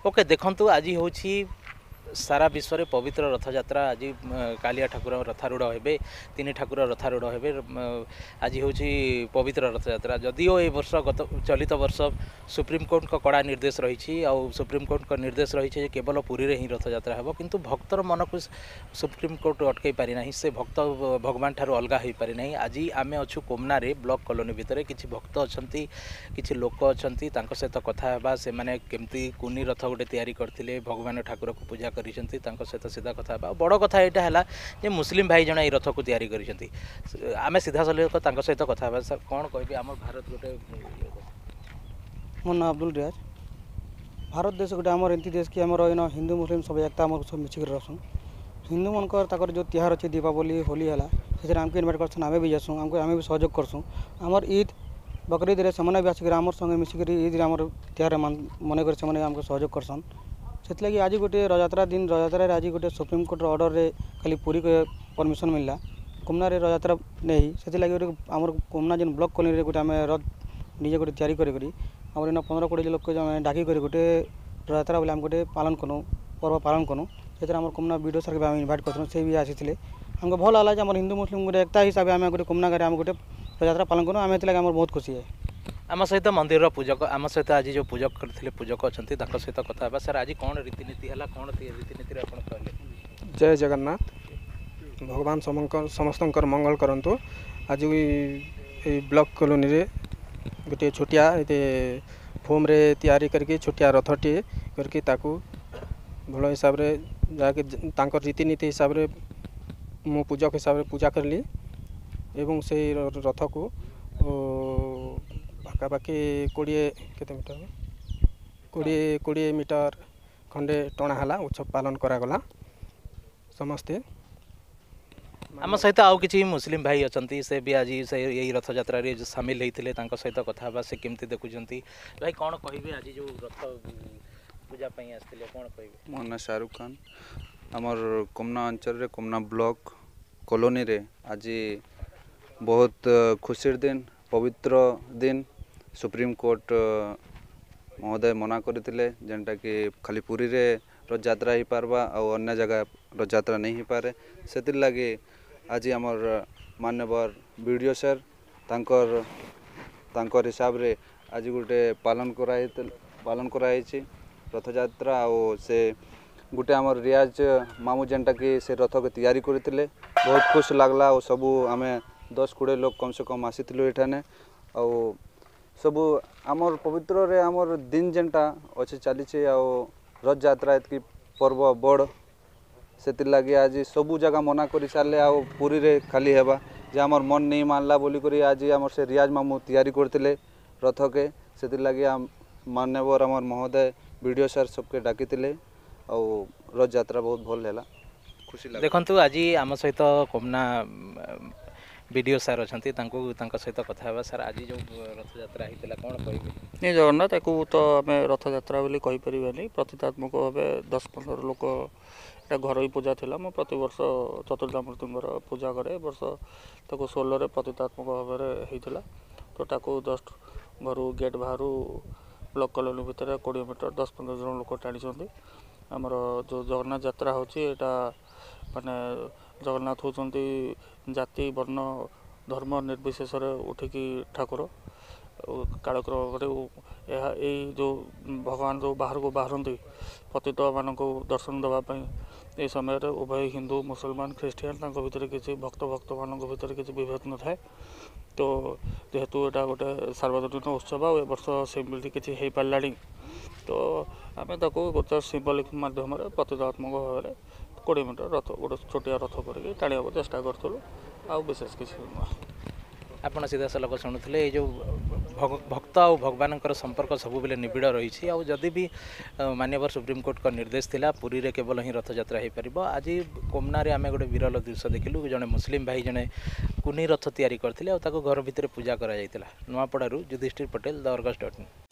Okay देखंतु आज हूँ सारा विश्व में पवित्र रथयात्रा। आज कालिया ठाकुर रथारूढ़ हे, तीन ठाकुर रथारूढ़ हे। आज हूँ पवित्र रथयात्रा। जदिओ ये वर्ष गत चलित वर्ष सुप्रीमकोर्ट का कड़ा निर्देश रही सुप्रीमकोर्ट का निर्देश रही केवल पुरी रे ही रथयात्रा हे, किंतु भक्तर मन को सुप्रीमकोर्ट अटकई पारि ना, से भक्त भगवान ठार अलग हो पारि ना। आज आम अच्छु कोमना ब्लॉक कॉलोनी भितर किसी भक्त अच्छा कि लोक अच्छा सहित कथा से मैंने केमती कुनी रथ गोटे तैयारी करते भगवान ठाकुर को पूजा सहित सीधा कथा बड़ कथा यहाँ है मुस्लिम भाई जन रथ को तैयारी कर आम सीधा सलख सहित कथा सर कौन कह आम भारत गोटे मो ना अब्दुल रियाज। भारत देश गोटे आम एमती देश कि आमर इन हिंदू मुस्लिम सब एकता आम सब मिसिक रसन। हिंदू मनकर जो तिहार अच्छे दीपावली होली है से आमको इनभाइट करसन, आम भी जासूँ, आमको आम भी सहयोग करसूँ। आमर ईद बकरीद रे से भी आसिक आमर संगे मिसिक ईद आमर तिहार मन कर आमको सहयोग करसन। से आज गोटे रथयात्रा दिन रथयात्रा आज गोटे सुप्रीमकोर्ट ऑर्डर रे खाली पूरी को परमिशन मिलला कोमना रे रथयात्रा नहीं से लगे आमर कोमना जिन ब्लॉक कॉलोनी गोटे आम रथ निजे गोटे तैयारी करी आम इन 15-20 लोक डाकी गोटे रथयात्रा बोले आम गोटे पालन करूँ पर्व पालन करूँ। से आम कोमना वीडियो सर आम इनभाइट कर से भी आसी आमको भल है आम हिंदू मुस्लिम गोटे एकता हिसाब से आम गोटे कोमना गाँव आम गोटे रथयात्रा पालन करूँ। आम आम बहुत खुशी है। आम सहित मंदिर पूजक आम सहित आज जो पूजक करते पूजक अच्छा सहित कथा सर आज कौन रीतिनीति है कौन रीतिनीति आप कहले। जय जगन्नाथ। भगवान समस्त मंगल करंतु। आज ब्लॉक कॉलोनी रे गोटे छोटिया फोम रे तैयारी करके छोटिया रथटी करके ताकू भल हिसाब रे जाके तांकर रीतिनीति हिसाब रे मो पूजक हिसाब रे पूजा करली एवं से रथ को पाखापाखि 20 मीटर खंडे टणाला उत्सव पालन करागला समस्ते। आम सहित आउ किसी मुस्लिम भाई अच्छा से भी आज से यही रथ यात्रा रे सामिल होते सहित कथा से केमती देखुंत भाई कौन कहे आज जो रथ पूजा आसते कौन कहे। मो ना शाहरुख खान। आमर कोमना अंचल रे कोमना ब्लॉक कॉलोनी रे आज बहुत खुशी दिन पवित्र दिन सुप्रीम कोर्ट महोदय मना करते जेनटा कि खाली पुरी रे रथयात्रा हो पार्बा और अन्य जगह रथयात्रा नहीं हो पारे से लगे आज आमर मान्यवर वीडियो सर तांकर हिसाब रे आज गोटे पालन कराई रथयात्रा और से गोटे आमर रियाज मामू जेनटा कि से रथ के तैयारी करते बहुत खुश लगला और सबू आम 10-20 लोग कम से कम आसीलु एठाने और सबू आमर पवित्र रे आमर दिन जेनटा अच्छे चली रथ यात्रा एतकी पर्व बड़ से लगे आज सबू जगह मना कर सारे आ पुरी रे खाली हेबा जे आमर मन नहीं मानला बोली करी आज आमर से रियाज मामू तैयारी करते रथ के से लगे मान्यवर आमर महोदय वीडियो सर सबके डाकी और रथ यात्रा बहुत भल है खुशी लगे। देखंतु आज आम सहित कोमना वीडियो सार अच्छा सहित कथा सर आज जो रथ यात्रा होता कौन कहे। नहीं जगन्नाथ या तो आम रथ यात्रा बोली कहीपर प्रतीकात्मक भाव 10-15 लोक यहाँ घर पूजा थी मो प्रत वर्ष चतुर्धामूर्ति पूजा करे वर्ष ताको 16 प्रतीकात्मक भाव होता तो ताको जस्ट घर गेट बाहर ब्लॉक कॉलोनी भितर 20 मीटर 10-15 जन लोक टाणी आमर जो जगन्नाथ यात्रा होटा माने जगन्नाथ होती जाति वर्ण धर्म निर्विशेष उठिकी ठाकुर कालक्रम यही जो भगवान जो बाहर को बाहरती पतित मान दर्शन देवाई ये समय उभय हिंदू मुसलमान ख्रीस्टियान भितर किसी भक्त मान भर किसी विभेद न थाए तो जेहेतु यहाँ गोटे सार्वजनिक उत्सव ए वर्ष सेमती किसी हो पारा तो आम गोटे सिम्बलिक मध्यम प्रतीकात्मक भाव में 20 मीटर रथ गोटे छोटिया रथ करके टाणिया चेष्टा करूँ आ विशेष किसी आपड़ सीधा सलख शुणुले ये जो भक्त और भगवान संपर्क सब बेले निबिड़ रही जदि भी मान्यवर सुप्रीमकोर्ट का निर्देश थिला पुरी रे केवल ही रथ यात्रा हो पार। आज कोमना रे आम गोटे विरल दृश्य देखिलु जड़े मुस्लिम भाई जड़े कुनी रथ तैयारी करते घर भितर पूजा करा नुआपड़ारू युधिष्ठिर पटेल द अर्गस.in।